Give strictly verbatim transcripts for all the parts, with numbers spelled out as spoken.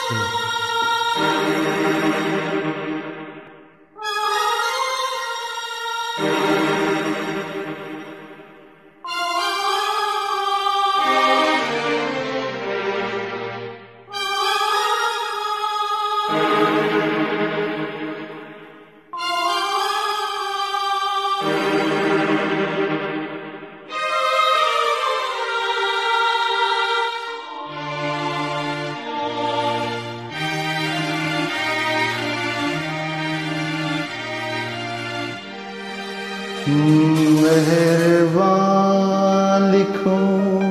मेहरबान लिखूं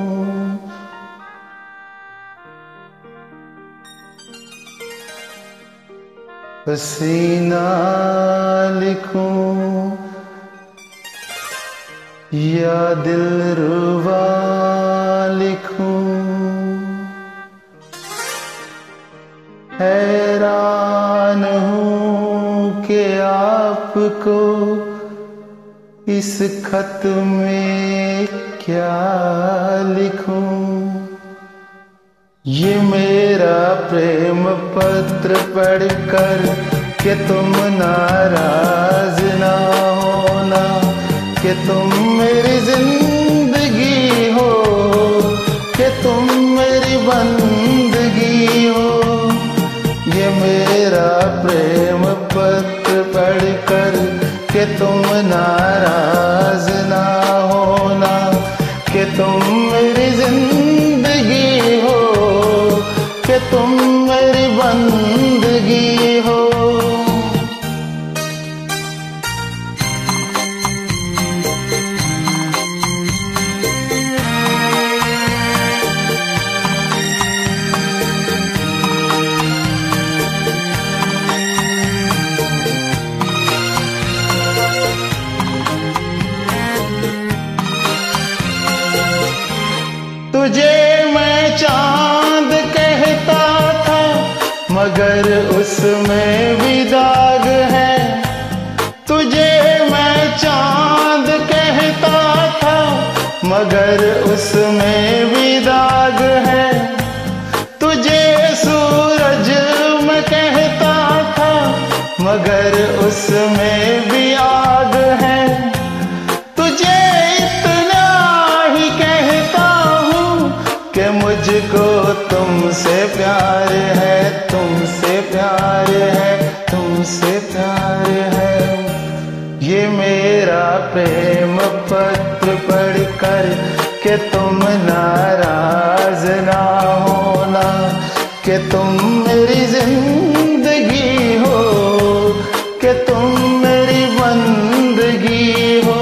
पसीना लिखूं या दिलरुबा लिखूं, हैरान हूँ कि आपको इस खत में क्या लिखूं। ये मेरा प्रेम पत्र पढ़कर कि तुम नाराज ना होना, कि तुम मेरी जिंदगी हो, कि तुम मेरी बंदगी हो। ये मेरा प्रेम पत्र पढ़कर कि तुम नाराज ना होना, कि तुम मेरी जिंदगी हो, कि तुम मेरी बंदगी हो। तुझे मैं चांद कहता था मगर उसमें भी दाग है। तुझे मैं चांद कहता था मगर उसमें भी दाग है। तुझे सूरज मैं कहता था मगर उसमें भी आग है। तुझे इतना ही कहता हूँ कि मुझको तुमसे प्यार है, तुमसे प्यार है, तुमसे प्यार है। ये मेरा प्रेम पत्र पढ़कर कि तुम नाराज ना होना, कि तुम मेरी जिंदगी हो, कि तुम मेरी बंदगी हो।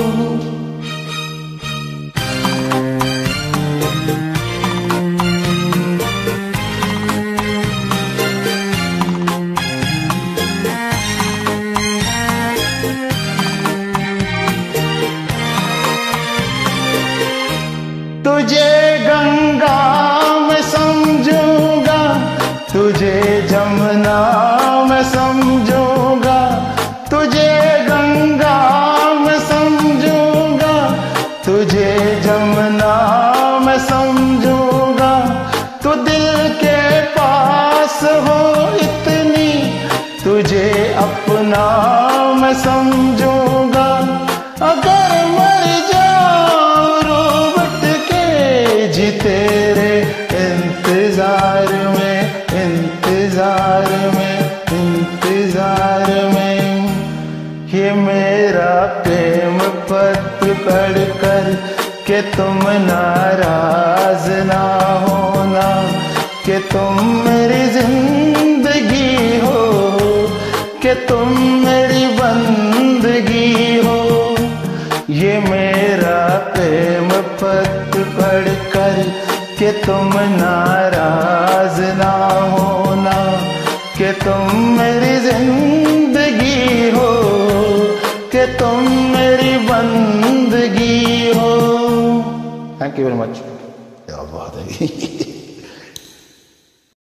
तुझे गंगा मैं समझूंगा, तुझे जमुना मैं समझूंगा। तुझे गंगा मैं समझूंगा, तुझे जमुना मैं समझूंगा। तू दिल के पास हो इतनी, तुझे अपना मैं समझूंगा। अगर मर जाऊं रोबट के जी तेरे इंतजार में, इंतजार में, इंतजार में। ये मेरा प्रेम पत्र पढ़कर कि तुम नाराज ना होना, कि तुम मेरी जिंदगी हो, कि तुम मेरी बंदगी हो। ये मेरा प्रेम पत्र पढ़कर कि तुम नाराज ना होना, कि तुम मेरी जिंदगी हो, कि तुम मेरी बंदगी हो। Thank you very much. बहुत है।